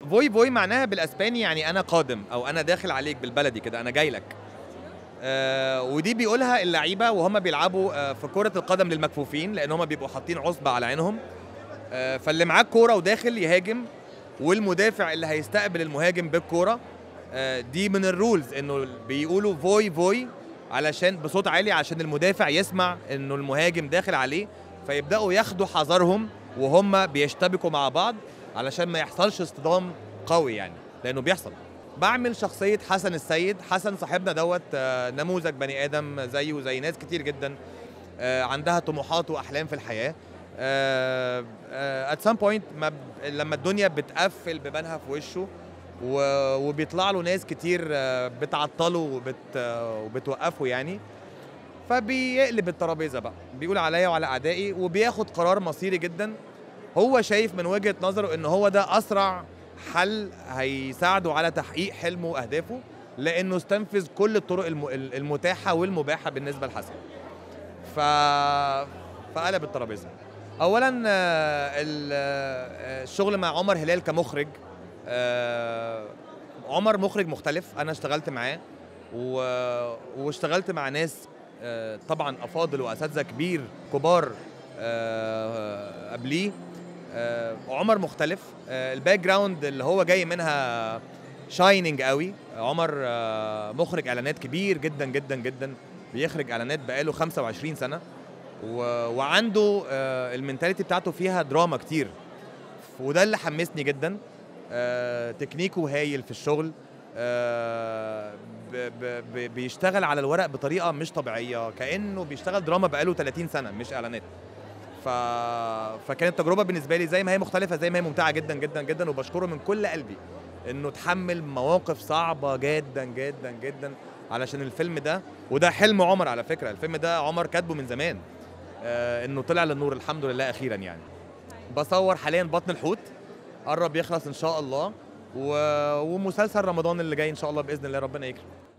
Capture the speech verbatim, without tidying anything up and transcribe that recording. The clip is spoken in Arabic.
فوي فوي معناها بالاسباني يعني انا قادم، او انا داخل عليك بالبلدي كده، انا جاي لك. آه ودي بيقولها اللعيبه وهم بيلعبوا آه في كره القدم للمكفوفين، لان هم بيبقوا حاطين عصبه على عينهم. آه فاللي معاه الكوره وداخل يهاجم، والمدافع اللي هيستقبل المهاجم بالكوره. آه دي من الرولز انه بيقولوا فوي فوي علشان بصوت عالي، عشان المدافع يسمع انه المهاجم داخل عليه، فيبداوا ياخدوا حذرهم وهم بيشتبكوا مع بعض علشان ما يحصلش اصطدام قوي يعني، لانه بيحصل. بعمل شخصية حسن السيد. حسن صاحبنا دوت آه، نموذج بني آدم زيه وزي ناس كتير جدا آه، عندها طموحات وأحلام في الحياة. آه، آه، at some point ما ب- لما الدنيا بتقفل بيبانها في وشه و- وبيطلع له ناس كتير آه، بتعطله وبت آه، وبتوقفه يعني، فبيقلب الترابيزة بقى، بيقول عليا وعلى أعدائي، وبياخد قرار مصيري جدا. هو شايف من وجهة نظره ان هو ده اسرع حل هيساعده على تحقيق حلمه واهدافه، لانه استنفذ كل الطرق الم- المتاحه والمباحه بالنسبه لحسن. ف فقلب الترابيزه. اولا آه، ال- آه، الشغل مع عمر هلال كمخرج. آه، عمر مخرج مختلف، انا اشتغلت معاه و- واشتغلت مع ناس آه، طبعا افاضل واساتذه كبير كبار آه، قبليه. آه، عمر مختلف. آه، الباك جراوند اللي هو جاي منها شايننج قوي. عمر آه، مخرج اعلانات كبير جدا جدا جدا، بيخرج اعلانات بقاله خمسة وعشرين سنه، و- وعنده آه، المنتاليتي بتاعته فيها دراما كتير، وده اللي حمسني جدا. آه، تكنيكه هايل في الشغل. آه، ب- ب- ب- بيشتغل على الورق بطريقه مش طبيعيه، كانه بيشتغل دراما بقاله ثلاثين سنه مش اعلانات. ف... فكانت تجربه بالنسبه لي زي ما هي مختلفه زي ما هي ممتعه جدا جدا جدا، وبشكره من كل قلبي انه تحمل مواقف صعبه جدا جدا جدا علشان الفيلم ده. وده حلم عمر على فكره، الفيلم ده عمر كاتبه من زمان، آه انه طلع للنور الحمد لله اخيرا يعني. بصور حاليا بطن الحوت، قرب يخلص ان شاء الله، و... ومسلسل رمضان اللي جاي ان شاء الله باذن الله ربنا يكرم.